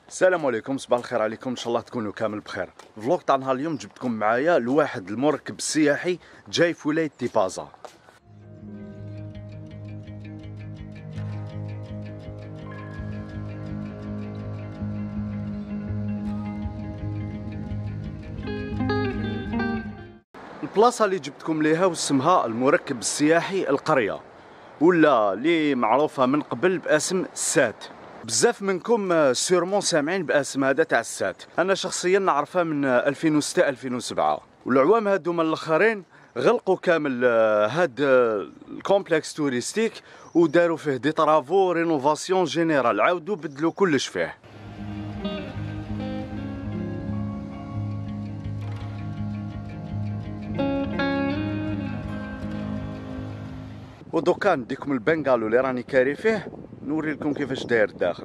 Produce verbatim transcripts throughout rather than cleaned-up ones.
السلام عليكم، صباح الخير عليكم، ان شاء الله تكونوا كامل بخير. فلوق تاع نهار اليوم جبتكم معايا لواحد المركب السياحي جاي في ولاية تيبازا. البلاصة اللي جبتكم ليها واسمها المركب السياحي القرية، ولا اللي معروفة من قبل باسم السات. بزاف منكم سيرمون سامعين باسم هذا تاع السات. انا شخصيا نعرفها من ألفين وستة ألفين وسبعة، والعوام هادوما الاخرين غلقوا كامل هاد الكومبلكس توريستيك وداروا فيه دي طرافو رينوفاسيون جينيرال، عاودوا بدلوا كلش فيه. ودوكا نديكم البنغالو اللي راني كاري فيه نوري لكم كيفاش داير الداخل.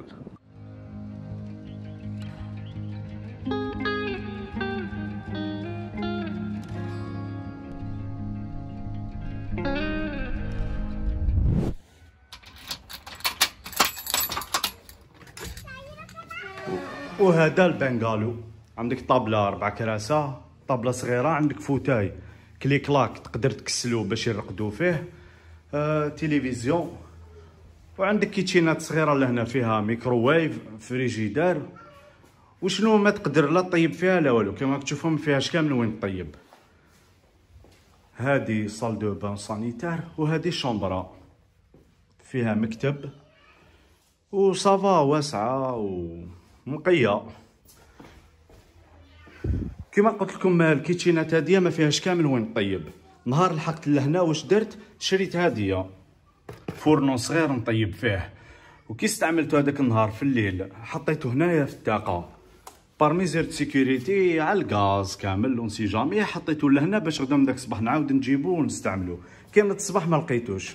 وهذا البنغالو، عندك طابلة أربع كراسة، طابلة صغيرة، عندك فوتاي كلي كلاك تقدر تكسلو باش يرقدوا فيه، آه، تلفزيون، وعندك كيتشينات صغيرة لهنا فيها ميكروويف، فريجيدار، وشنو ما تقدر لا طيب فيها لا والو، كما تشوفوا ما فيهاش كامل وين طيب. هادي صال دو بان سانيتار، وهادي شومبرا فيها مكتب وصافا واسعة ومقية. كما قلت لكم الكيتشينات هادية ما فيهاش كامل وين طيب. نهار لحقت لهنا واش درت؟ شريت هادية فورنو صغير نطيب فيه، وكي استعملته هذاك النهار في الليل حطيته هنايا في الطاقة بارميزير دو سيكوريتي على الغاز كامل، اون سي جامي حطيته لهنا باش غدا من داك الصباح نعاود نجيبو ونستعملو. كانت الصباح ما لقيتوش.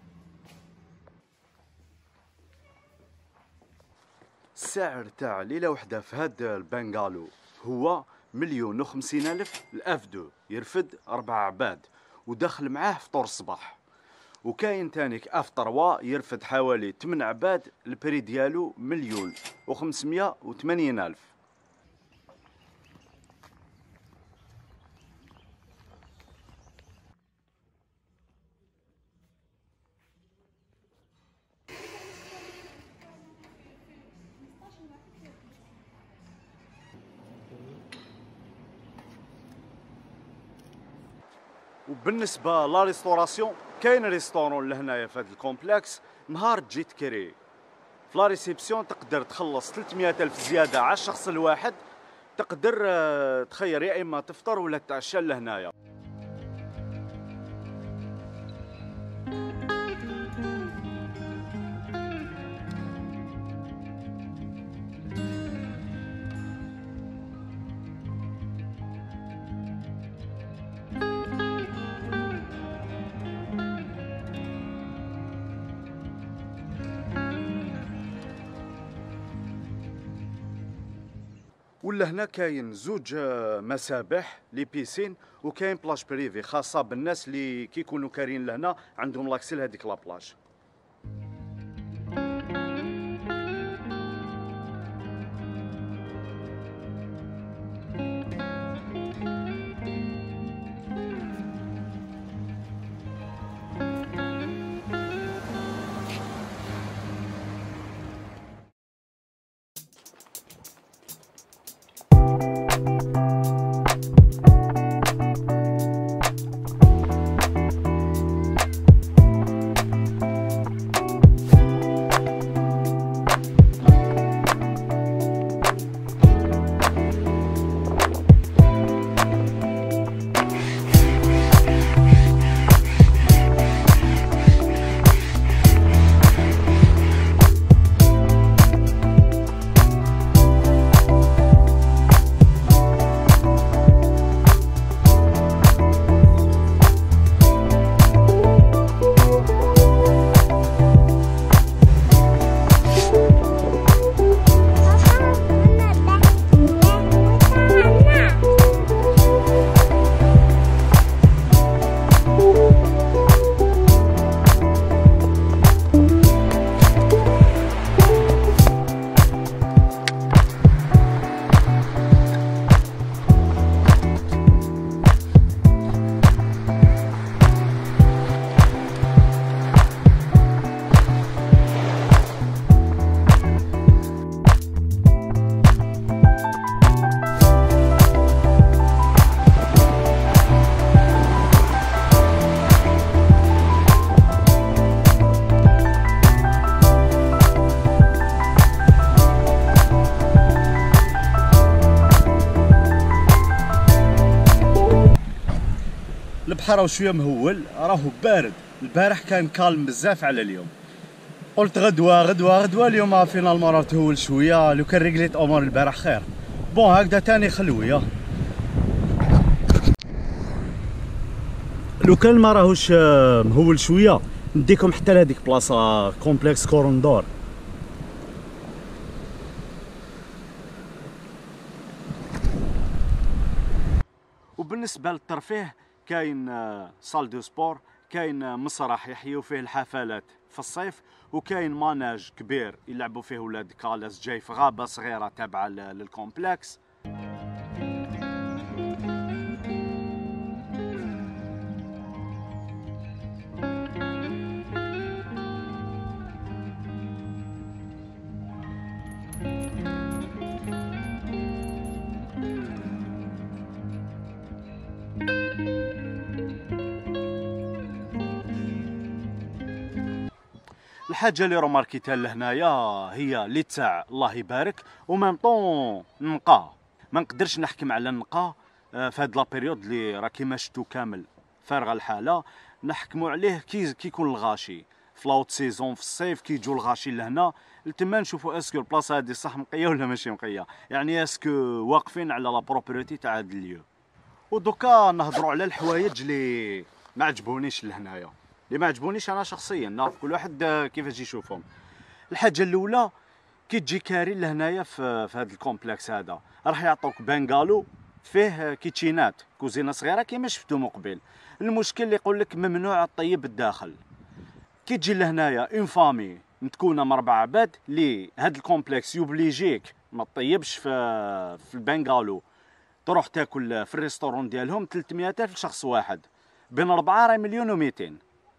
السعر تاع ليله وحده في هاد البنغالو هو مليون وخمسين الف الاف دو، يرفد اربع عباد ودخل معاه فطور الصباح. وكاين تانيك اف تروا يرفد حوالي ثمان عباد، البري ديالو مليون وخمسمية وثمانين الف. وبالنسبه لا ريستوراسيون، كاين ريستورون لهنايا في هذا الكومبلكس. نهار تجي تكري في لا ريسيبسيون تقدر تخلص ثلاثمية الف زياده على الشخص الواحد، تقدر تخير يا اما تفطر ولا تعشى لهنايا. ولا هنا كاين زوج مسابح لي بيسين، وكاين بلاج بريفي خاصه بالناس اللي كيكونوا كارين لهنا عندهم لاكسي لهذيك لابلاج. البحر راه شويه مهول، راهو بارد. البارح كان كالم بزاف على اليوم. قلت غدوه غدوه غدوه، اليوم فينالمون راه تهول شويه. لو كان ريقليت امور البارح خير. بون هكذا تاني خلويه. لو كان ما راهوش مهول شويه نديكم حتى لهاديك بلاصه كومبلكس كوروندور. وبالنسبه للترفيه كاين صال دو سبور، كاين مسرح يحيوا فيه الحفلات في الصيف، وكاين ماناج كبير يلعبوا فيه ولاد كالاس جاي في غابه صغيره تابعه للكومبلكس. الحاجه اللي روماركيتها لهنايا هي اللي تاع الله يبارك، ومام طون النقا. ما نقدرش نحكم على النقا في هاد لا بيريود اللي راه كيما شفتو كامل فارغه الحاله. نحكموا عليه كي كيكون الغاشي في لاوت سيزون في الصيف، كي يجوا الغاشي لهنا لتما نشوفوا اسكو البلاصه هادي صح مقيه ولا ماشي مقيه، يعني اسكو واقفين على لا بروبريتي تاع هاد الليو. ودوكا نهضروا على الحوايج اللي ما عجبونيش لهنايا، اللي ما عجبونيش انا شخصيا، نعرف كل واحد كيفاش يشوفهم. الحاجه الاولى كي تجي كاري لهنايا في, في هذا الكومبلكس هذا راح يعطوك بنغالو فيه كيتشينات كوزينه صغيره كيما شفتو من قبل. المشكل اللي يقول لك ممنوع الطيب الداخل. كي تجي لهنايا اون فامي متكونه من اربع عباد لي هذا الكومبلكس يوبليجيك ما تطيبش في في البنغالو، تروح تاكل في الريستورون ديالهم ثلاثمية ألف لشخص واحد، بين أربعة راه مليون ومئتين.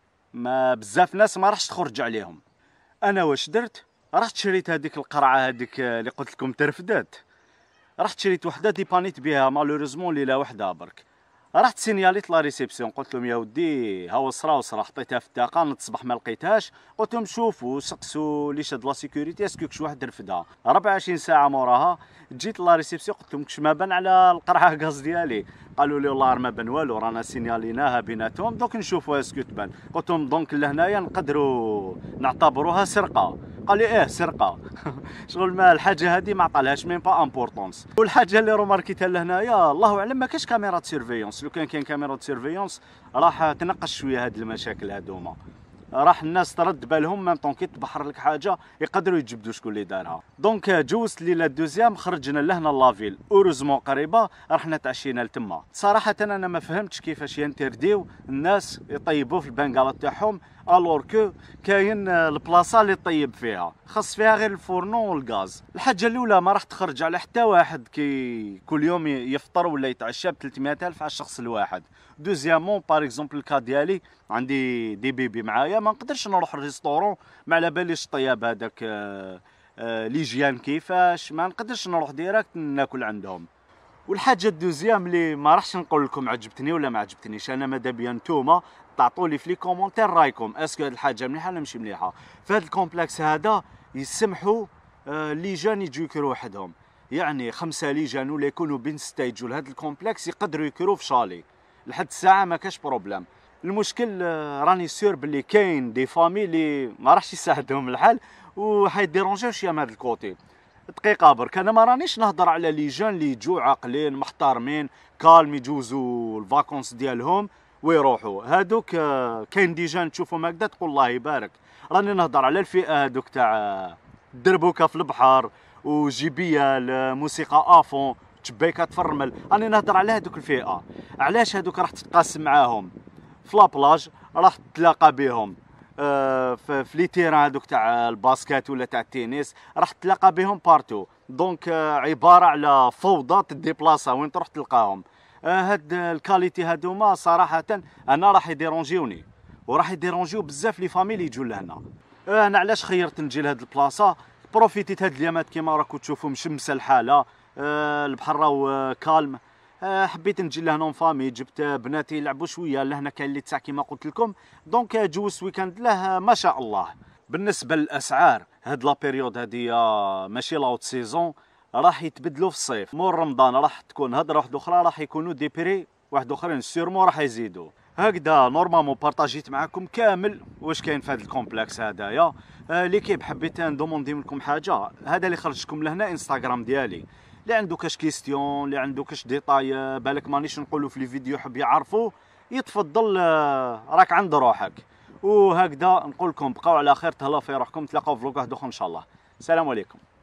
ما بزاف ناس ما راحش تخرج عليهم. انا واش درت؟ رحت شريت هذيك القرعه هذيك اللي قلت لكم ترفدات، رحت شريت وحده ديبانيت بها مالوريزمون ليله وحده برك. رحت سينياليت لا ريسيبسيون قلت لهم يا ودي ها وصرا وصرا، حطيتها في الطاقه نض الصباح ما لقيتهاش. قلت لهم شوفوا سقسوا لي شاد لا سيكوريتي اسكو كش واحد رفدها. أربعة وعشرين ساعه موراها جيت لا ريسيبسيون قلت لهم كش ما بان على القرعه غاز ديالي. قالوا لي والله ما بان والو رانا سينياليناها بيناتهم دوك نشوفوا اسكو تبان. قلت لهم دونك لهنايا نقدروا نعتبروها سرقه. قال لي ايه سرقه. شغل ما الحاجه هذه ما عطالهاش ميم با امبورطونس. والحاجه اللي روماركيتها لهنايا الله اعلم ما كاش كاميرا سيرفيونس. لو كان كاين كاميرا سيرفيونس راح تنقص شويه هاد المشاكل هادوما، راح الناس ترد بالهم ميم طون كي تبحر لك حاجه يقدروا يجبدوا شكون اللي دارها. دونك جوزت ليله دوزيام خرجنا لهنا لافيل اوروزمون قريبه، رحنا تعشينا لتما. صراحه انا ما فهمتش كيفاش ينترديو الناس يطيبوا في البنغالا تاعهم الور كو كاين البلاصه اللي طيب فيها خاص فيها غير الفورنو والغاز. الحاجه الاولى ما راح تخرج على حتى واحد كي كل يوم يفطر ولا يتعشى ب ثلاثمية ألف على الشخص الواحد. دوزيامون بار اكزومبل الكا ديالي عندي دي بيبي معايا، ما نقدرش نروح الريستورون ما على باليش الطياب هذاك آه آه ليجيان كيفاش، ما نقدرش نروح ديريكت ناكل عندهم. والحاجه الدوزيام اللي ما راحش نقول لكم عجبتني ولا ما عجبتنيش، انا ماذا بيا نتوما تعطوا لي في لي كومونتير رايكم اسكو هاد الحاجه مليحه ولا ماشي مليحه. في هذا الكومبلكس هذا يسمحوا آه ليجان يجوا يكروا وحدهم، يعني خمسه ليجان ولا يكونوا بين ستيج لهذا الكومبلكس يقدروا يكروا في شالي لحد الساعه ما كاش بروبليم. المشكل آه راني سير باللي كاين دي فامي اللي ما راحش يساعدهم الحال وحيديرونجيو شويه من هذا الكوتي. دقيقه برك انا ما رانيش نهضر على لي جون اللي يجوا عاقلين محترمين كالم يجوزوا الفاكونس ديالهم ويروحوا. هادوك كاين ديجا تشوفهم هكذا تقول الله يبارك. راني نهضر على الفئه هادوك تاع دربوكه في البحر وجيبيه الموسيقى افون تشبيكات في الرمل، راني نهضر على هادوك الفئه. علاش هادوك راح تتقاسم معاهم في لابلاج، راح تتلاقى بهم آه في لي تيران هذوك تاع الباسكت ولا تاع التنس، راح تلاقى بهم بارتو. دونك آه عباره على فوضى تديبلاصا وين تروح تلقاهم. آه هاد الكاليتي هادوما صراحه انا راح يديرونجيوني وراح يديرونجيو بزاف لي فامي اللي يجوا لهنا. آه انا علاش خيرت نجي لهاد البلاصه؟ بروفيتيت هاد اليامات كيما راكم تشوفوا مشمسه الحاله، آه البحر راهو كالم. حبيت نجي لهنا فامي، جبت بناتي يلعبوا شويه لهنا كاين اللي تاع كيما قلت لكم. دونك جوزت ويكاند له ما شاء الله. بالنسبه للاسعار هاد لا بيريود هادي ماشي لاوت سيزون، راح يتبدلوا في الصيف. مور رمضان راح تكون هضره واحده اخرى، راح يكونوا دي بري واحد اخرين سيرمون راح يزيدوا. هكذا نورمالمون بارطاجيت معكم كامل واش كاين في هذا الكومبلكس هذايا. آه ليكيب حبيت ندوموندي منكم حاجه، هذا اللي خرجتكم لهنا انستغرام ديالي، اللي عنده كاش كيستيون، اللي عنده كاش ديطاي بالك مانيش نقولوا في لي فيديو حب يعرفوا، يتفضل آه راك عند روحك. وهكذا نقول لكم بقاو على خير، تهلاو في روحكم، تلاقاو في فلوق واحد اخر ان شاء الله. السلام عليكم.